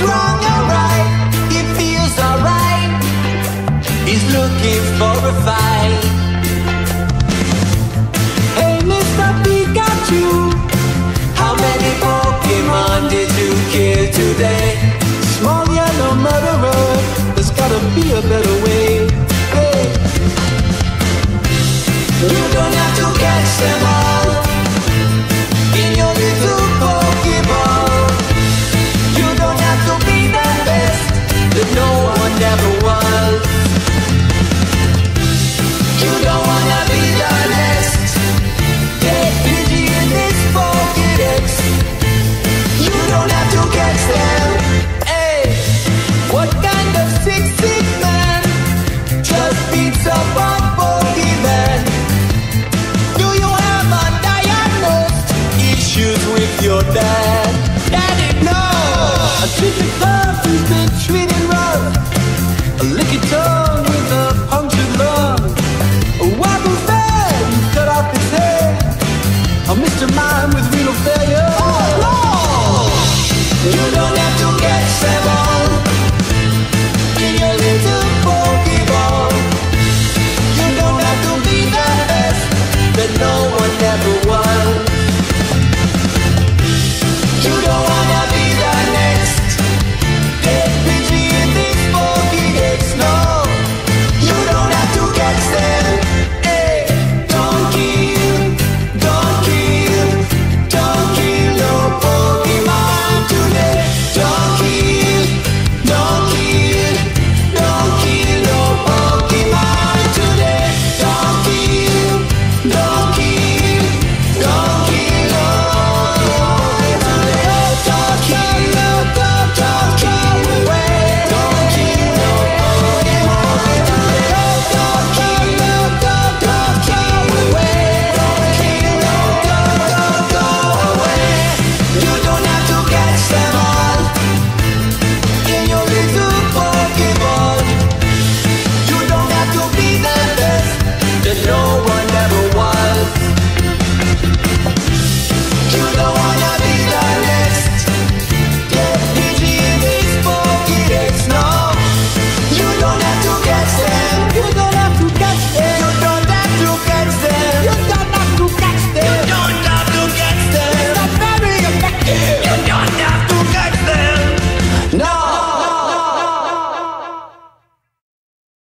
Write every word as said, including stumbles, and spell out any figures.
wrong or right, he feels alright. He's looking for a fight. Hey, Mister Pikachu, how many Pokemon did you kill today? Small yellow murderer, there's gotta be a better way. Hey, you don't have to catch them